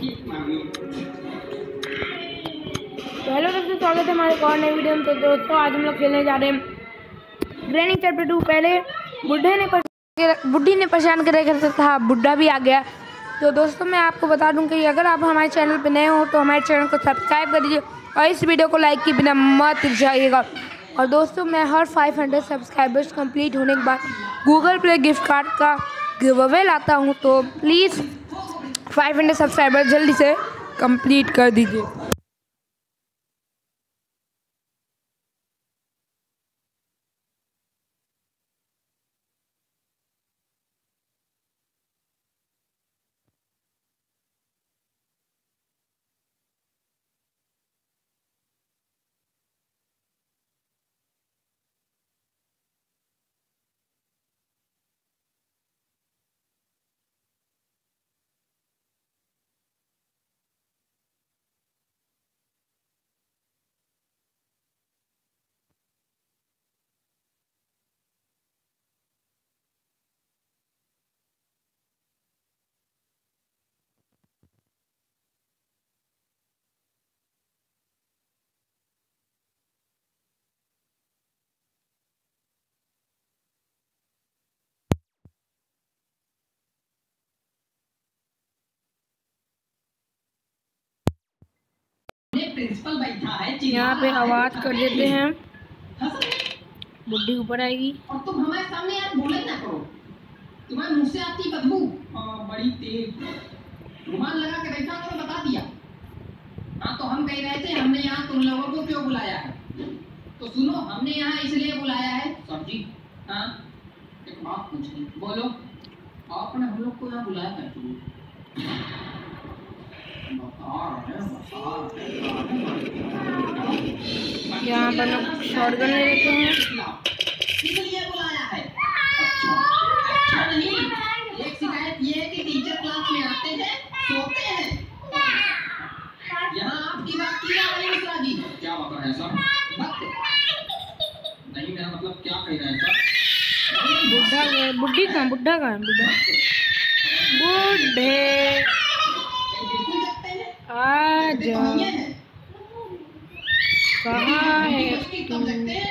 Hello दोस्तों, स्वागत है हमारे एक और नई वीडियो में। तो दोस्तों आज हम लोग खेलने जा रहे हैं ट्रेनिंग चैप्टर 2। पहले बुढ़ी ने परेशान कर रखा था, बुढ़ा भी आ गया। तो दोस्तों मैं आपको बता दूं कि अगर आप हमारे चैनल पर नए हो तो हमारे चैनल को सब्सक्राइब कर दीजिए और इस वीडियो को लाइक के बिना मत जाइएगा। और दोस्तों मैं हर 500 सब्सक्राइबर्स कंप्लीट होने के बाद गूगल प्ले गिफ्ट कार्ड का गिव अवे लाता हूँ, तो प्लीज़ 500 सब्सक्राइबर जल्दी से कंप्लीट कर दीजिए। प्रिंसिपल बैठा है, यहाँ पे आवाज कर देते हैं, बुढ़ी ऊपर आएगी। और तुम हमारे सामने यार बोले ना करो, तुम्हारे मुंह से आती बदबू बड़ी तेज। रुमाल लगा के बैठा तो बता दिया। हाँ तो हम कह रहे थे हमने यहाँ तुम लोगों को क्यों बुलाया है। तो सुनो, हमने यहाँ इसलिए बुलाया है सर जी। हाँ एक बात पूछनी, बोलो। आपने हम लोग को यहाँ बुलाया था यहाँ पर लोग शॉटगन ले लेते हैं। इसलिए बुलाया है। अच्छा नहीं, एक शिकायत ये है कि टीचर क्लास में आते हैं सोते हैं। यहाँ आपकी बात की जा रही है मिश्रा जी। क्या बात है सर? नहीं मेरा मतलब क्या कह रहे हैं सर? बुढ़ा का बुढ़े आ जा, कहाँ है तुम?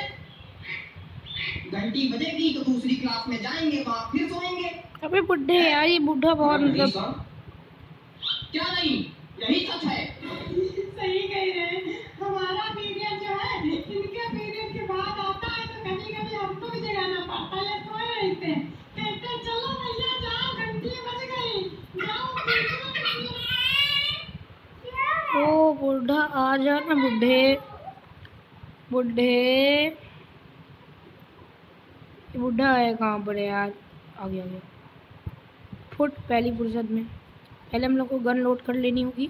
घंटी बजेगी तो दूसरी क्लास में जाएंगे, वहाँ फिर सोएंगे। अबे बुढ़े यार, ये बुढ़ा बहुत मतलब क्या नहीं, यही सच है। सही कह रहे हैं। हमारा पीरियड जो है इनके पीरियड के बाद आता है तो कभी-कभी हमको भी जगाना पड़ता है। सोए रहते हैं, कहते चलो भैया जाओ, घंटी बज गई, जाओ। ओ बुढ़ा आ जा ना, बुढ़ा है कहाँ पर यार? आ गया फुट पहली फुर्सत में। पहले हम लोग को गन लोड कर लेनी होगी।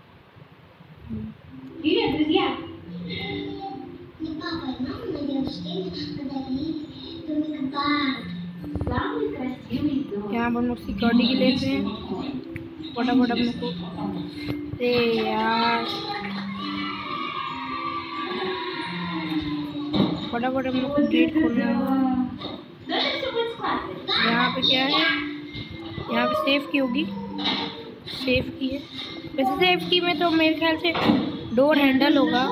यहाँ पर हम लोग सिक्योरिटी की लेते हैं फटाफट हम लोग को। यार फटाफट हम लोग को गेट खोलना है। यहाँ पे क्या है? यहाँ पे सेफ की होगी, सेफ की है। वैसे सेफ की में तो मेरे ख्याल से डोर हैंडल होगा।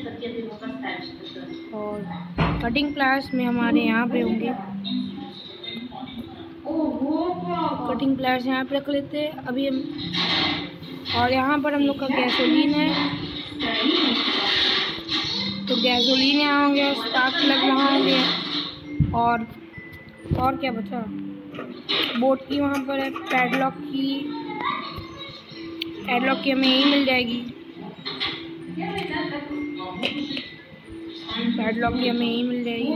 और कटिंग प्लायर्स में हमारे यहाँ पे होंगे। कटिंग प्लायर्स यहाँ पे रख लेते हैं अभी हम। और यहाँ पर हम लोग का गैसोलीन है, तो गैसोलीन यहाँ होंगे, स्टार्ट लग रहा होंगे। और क्या बचा? बोट की वहाँ पर है, पैडलॉक की हमें यही मिल जाएगी। पैडलॉक की हमें यही मिल जाएगी।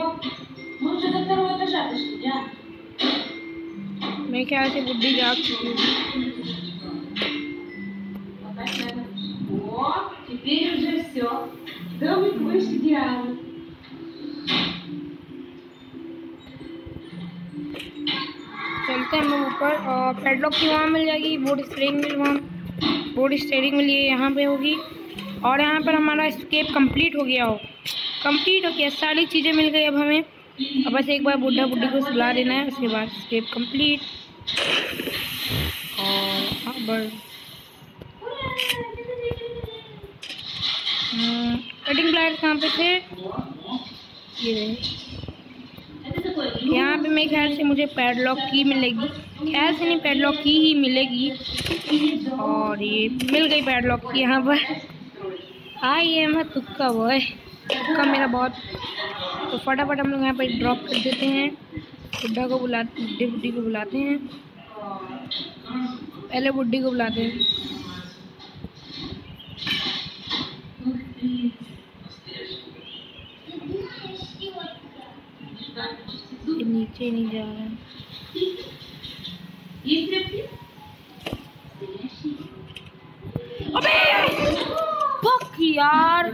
मेरे ख्याल से बुढ़ी जाग चुकी है। चलते हैं हम लोग ऊपर। और पैडलॉक की वहाँ मिल जाएगी, बोर्ड स्टीयरिंग मिल ये यहाँ पे होगी। और यहाँ पर हमारा स्केप कंप्लीट हो गया सारी चीज़ें मिल गई अब हमें। अब बस एक बार बुढ़ी को सुला देना है, उसके बाद स्केप कंप्लीट। और हाँ बस कटिंग प्लायर्स कहाँ पे थे? ये यहाँ पे मेरे ख्याल से मुझे पैडलॉक की मिलेगी। ख्याल से नहीं, पैडलॉक की ही मिलेगी। और ये मिल गई पैडलॉक की यहाँ पर। हाँ, ये मैं तुक्का वो है, तुक्का मेरा बहुत। तो फटाफट हम लोग यहाँ पर ड्रॉप कर देते हैं। बुड्ढा को बुलाते, बुड्ढी को बुलाते हैं। पहले बुड्ढी को बुलाते हैं। ये नीचे नहीं जा रहा है। अबे फक यार।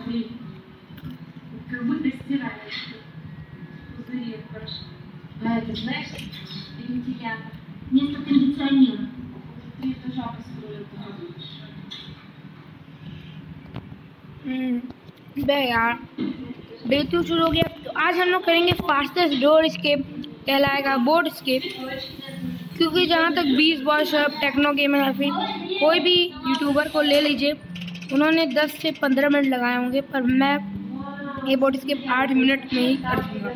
बे यार, डे 2 शुरू हो गया। तो आज हम लोग करेंगे फास्टेस्ट डोर स्केप, कहलाएगा बोर्ड स्केप। क्योंकि जहाँ तक 20 बॉस टेक्नो गेमर या फिर कोई भी यूट्यूबर को ले लीजिए, उन्होंने 10 से 15 मिनट लगाए होंगे, पर मैं ये बोर्ड स्केप 8 मिनट में ही कर दूँगा।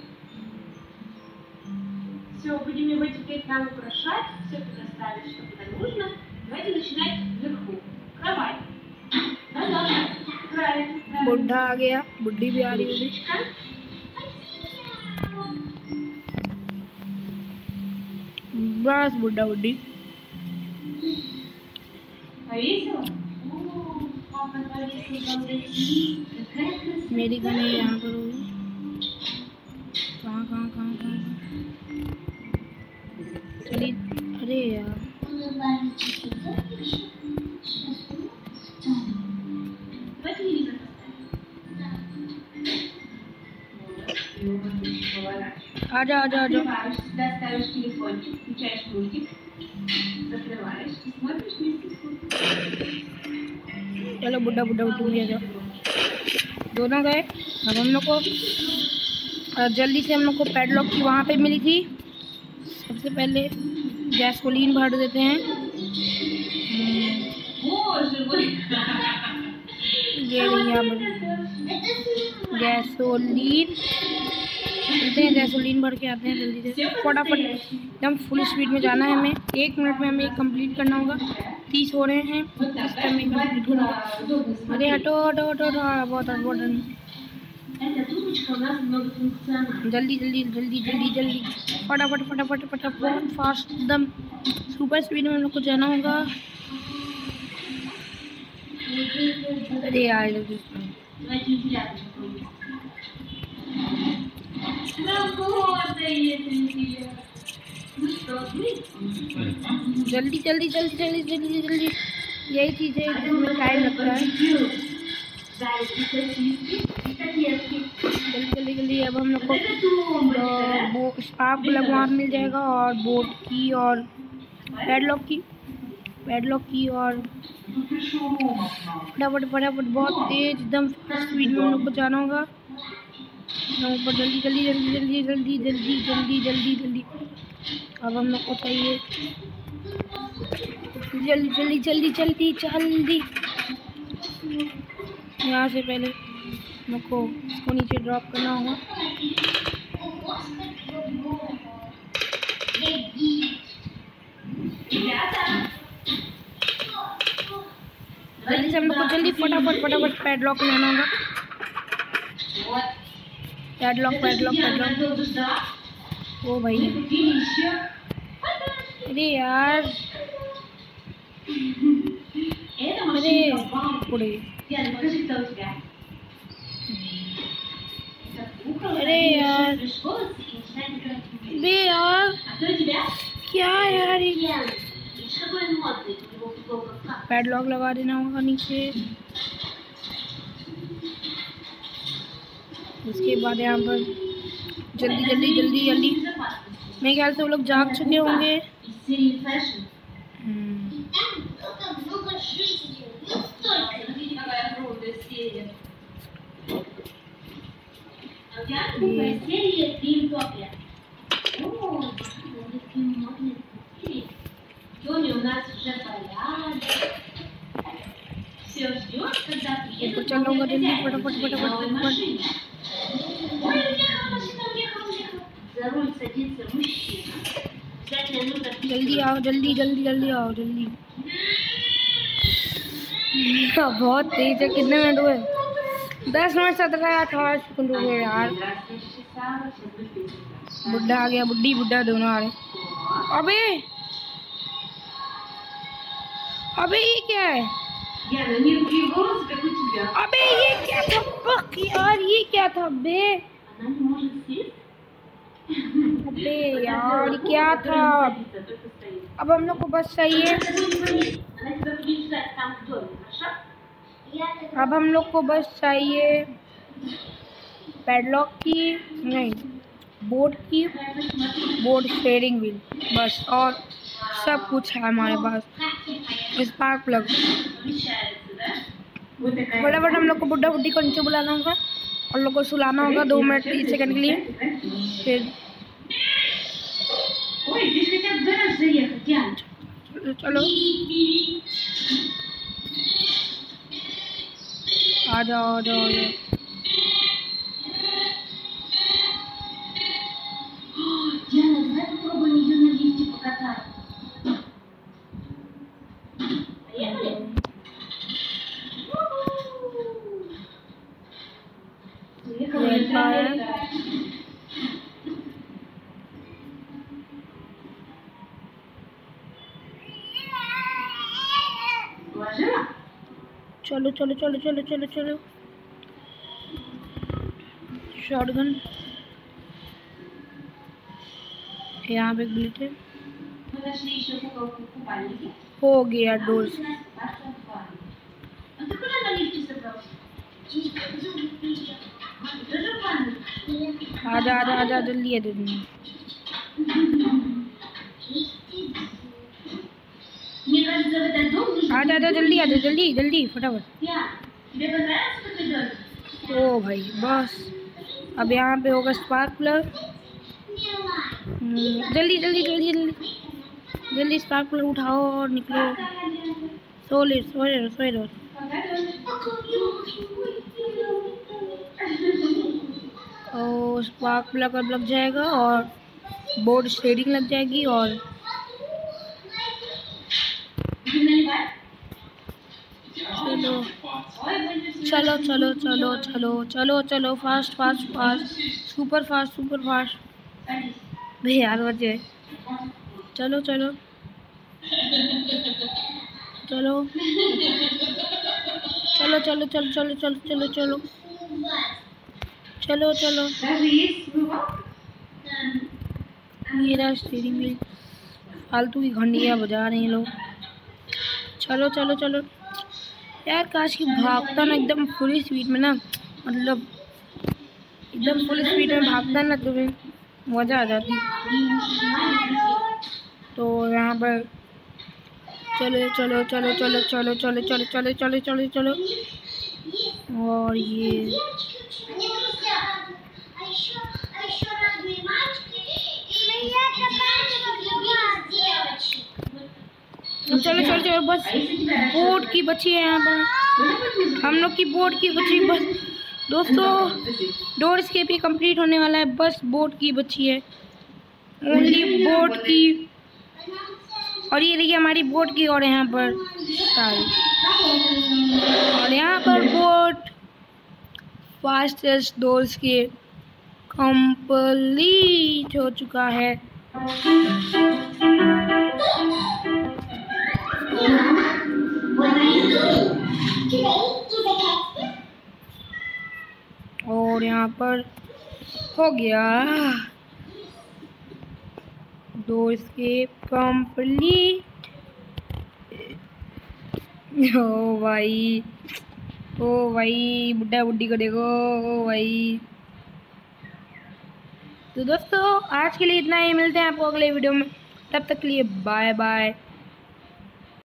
Все, будем его теперь там украшать, все туда ставить, что туда нужно. Давайте начинать вверху. Кровать. Да-да, правильно. बुढ़ा आ गया, बुढ़ी भी आ रही होगी। बस बुढ़ा बुढ़ी। Повесила? О, папа повесил балдахи. Какая красота. मेरी गन यहाँ पर होगी। कहाँ कहाँ कहाँ कहाँ? चलिए, अरे यार Телевизор आजा आजा आजा। Открываешь, сюда ставишь телефончик, включаешь мультик, закрываешь и смотришь вместе с мультиком. चलो बुढ़ा बुढ़ा उठ गया। दोनों गए। अब हम लोग को जल्दी से हम लोग को पैडलॉक की वहाँ पे मिली थी। सबसे पहले गैसोलीन भर देते हैं। Боже мой! ये यहाँ पर गैसोलीन आते हैं, गैसोलीन भर के आते हैं जल्दी से। फटाफट एकदम फुल स्पीड में जाना है हमें। 1 मिनट में हमें कंप्लीट करना होगा। 30 हो रहे हैं, इस टाइम में कंप्लीट करना होगा। अरे हटो हटो हटो हटो। बहुत Эта трубочка у нас многофункциональна. जल्दी जल्दी जल्दी जल्दी जल्दी फटाफट फटाफट फटाफट फास्ट एकदम सुपर स्पीड में हम लोग को जाना होगा। अरे यार जल्दी। Давайте вентилятор попробуем. Работает вентилятор. Ну что, जल्दी जल्दी जल्दी जल्दी जल्दी जल्दी। यही चीज़ है जिसमें टाइम लगता है। зайчики, сосиски и котлетки. जल्दी जल्दी जल्दी। अब हम लोग को Это тумбочка, да? वो स्पार्क प्लग वहाँ मिल जाएगा, और बोट की और पैडलॉक की और फटाफट फटाफट बहुत तेज एकदम स्पीड में हम लोग को जाना होगा। ऊपर जल्दी जल्दी जल्दी जल्दी जल्दी जल्दी जल्दी जल्दी जल्दी। अब हम लोग को चाहिए जल्दी जल्दी जल्दी जल्दी जल्दी। यहाँ से पहले हम लोग को इसको नीचे ड्रॉप करना होगा। जल्दी से हम लोग को जल्दी फटाफट फटाफट पैडलॉक लेना होगा। Padlock padlock padlock. ओ भाई, अरे यार, Это अरे машина вам. उड़े। Яна, покажи, кто у тебя. Это кукла. अरे यार, Пришколы и начинает играть в мир. बे यार, А кто у тебя? क्या यार ये। Яна. Видишь, какой он модный. У него футболка как. पैडलॉक लगा देना होगा नीचे। उसके बाद यहाँ पर जल्दी जल्दी जल्दी जल्दी। Безопасность. मेरे ख्याल से वो लोग जाग चुके होंगे। Из серии Fashion. Там много жизни. Ну столько. Смотрите, какая огромная серия. А у тебя новая серия Гримтопия. О, какие модные серии. Тони у нас уже порядок. все ждет, когда приедут चल लूँगा новые जल्दी хозяева फटाफट на फटाफट новой फटाफट। машине. Ой, уехала машина, уехала. За руль садится мужчина. Обязательно нужно जल्दी आओ, जल्दी जल्दी जल्दी आओ, जल्दी। बहुत तेज है। कितने मिनट हुए? 10 मिनट 17-18 सेकंड हो गए यार। बुड्ढा आ गया, बुड्ढी बुड्ढा दोनों आ रहे। अबे अबे ये क्या है? Яна, не волосы, как у тебя. अबे ये क्या था? बक यार, ये क्या था बे? Она не может сесть? अबे यार क्या था? Только стоит. अब हम लोग को बस चाहिए, Она тебя будет ждать там в доме, хорошо? अब हम लोग को बस चाहिए पैडलॉक की, नहीं बोट की, बोट स्टीयरिंग व्हील, बस। और सब कुछ है हमारे पास। Spark plug. Помещается, да? Вот такая. फटाफट हम लोग को बुड्ढा बुड्ढी को नीचे बुलाना होगा और लोग को सुलाना होगा 2 मिनट 30 सेकंड के लिए। फिर Ой, здесь хотят в гараж заехать, Ян. चलो आ जाओ आ जाओ आ जाओ। Яна, давай попробуем ее на лифте покатать. Поехали? Положила? चलो चलो चलो चलो चलो चलो। शॉटगन यहाँ पे बुलेट है। Мы нашли еще купальники. हो गया डोर्स। А ты куда на лифте собрался? Ты тоже в ванну? आजा आजा आजा जल्दी आ जल्दी। Мне кажется, в этот дом нужно... आजा आजा जल्दी आजा जल्दी जल्दी फटाफट। Ян, тебе понравился такой домик? ओ भाई बस अब यहाँ पे होगा स्पार्क प्लग। जल्दी जल्दी जल्दी जल्दी जल्दी स्पार्क प्लग उठाओ और निकलो। सो ले सो ले सो ले। और स्पार्क प्लग अब लग जाएगा और बोर्ड स्टीयरिंग लग जाएगी और चलो चलो चलो चलो चलो चलो चलो fast fast fast super fast भे यार बचे। चलो चलो चलो चलो चलो चलो चलो चलो चलो चलो चलो चलो। Даже есть бывал? मेरा स्टीयरिंग व्हील फालतू की घंटियाँ बजा रहे हैं लोग। चलो चलो चलो यार, काश की भागता ना एकदम फुल स्पीड में ना, मतलब एकदम फुल स्पीड में भागता ना तो फिर मज़ा आ जाती। तो यहाँ पर चलो चलो चलो चलो चलो चलो चलो चलो चलो चलो चलो। और ये еще разные мальчики. И я катаюсь девочек. चलो चलो चलो बस बोट की बची है यहाँ पर, हम लोग की बोट की बची बस दोस्तों। डोर एस्केप भी कंप्लीट होने वाला है, बस बोट की बची है, ओनली बोट की। और ये देखिए हमारी बोट की और यहाँ पर सारी, और यहाँ पर boat fastest door escape complete हो चुका है। और यहाँ पर हो गया डोर एस्केप कंप्लीट। ओ भाई बुड्ढा बुड्ढी को देखो। ओ भाई तो दोस्तों आज के लिए इतना ही, मिलते हैं आपको अगले वीडियो में, तब तक के लिए बाय बाय।